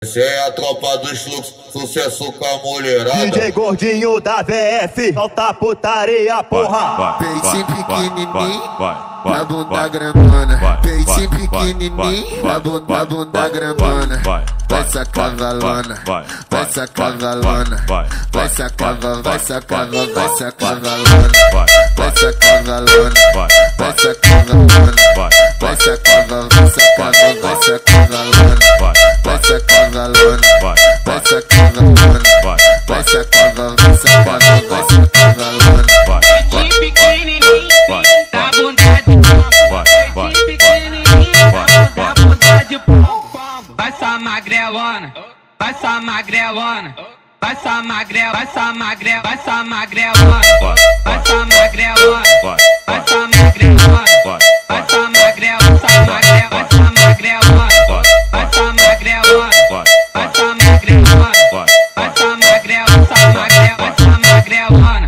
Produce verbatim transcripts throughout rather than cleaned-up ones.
Essa é a tropa dos fluxos, sucesso com a mulherada. D J Gordinho da V F, solta putaria, porra. Peitinho pequenininho, na bunda grandona. Peitinho pequenininho, na bunda, na bunda grandona. Vai sacar valona, vai sacar valona. Vai sacar, vai sacar, vai sacar valona. Vai sacar valona, vai sacar valona. Vai sacar, vai sacar, vai sacar valona. Vai sacar valona, vai sacar valona. Vai sacar, vai sacar, vai sacar valona. Peitinho pequenininho, na bunda de pombo. Peitinho pequenininho, na bunda de pombo. Vai só magrelona, vai só magrelona. Vai só magrel, vai só magrel, vai só magrelona. Vai só magrelona, vai só magrelona. Vai só magrel, vai só magrel, vai só magrelona. Vai só magrelona, vai só magrelona. Vai só magrel, vai só magrel, vai só magrelona.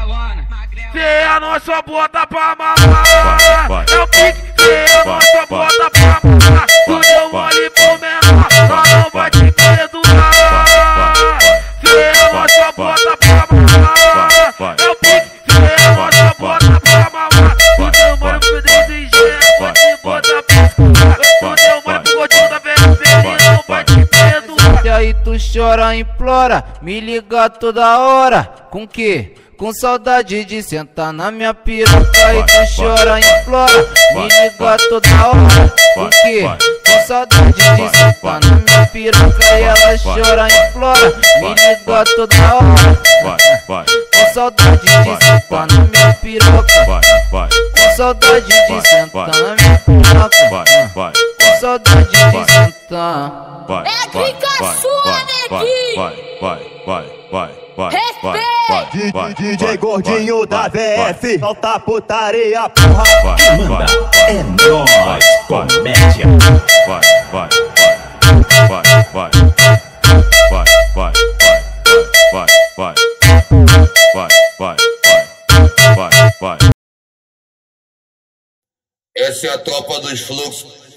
Cê é a nossa bota pra mamar. É o pique, cê é a nossa bota pra mamar. Tu deu mole pro menor, só não vai te perdoar. Cê é a nossa bota pra mamar. É o pique, cê é a nossa bota pra mamar. Tu deu mole pro dedo e gelo, vou te botar pra escutar. Tu deu mole pro gordinho da V F, ele não vai te perdoar. E aí tu chora, implora, me liga toda hora. Com que? Com saudade de sentar na minha piroca. Aí tu chora, implora, me liga toda hora. Com que? Com saudade de sentar na minha piroca. E ela chora, implora, me liga toda hora. Com saudade de sentar na minha piroca. Com saudade de sentar na minha piroca. Com saudade de sentar. É clica sua, neguinho! Respeite! D J Gordinho da V F, solta putaria, porra. Manda, é nóis, comédia. Vai, vai, vai, vai, vai, vai, vai, vai, vai, vai, vai, vai, vai. Essa é a tropa dos fluxos,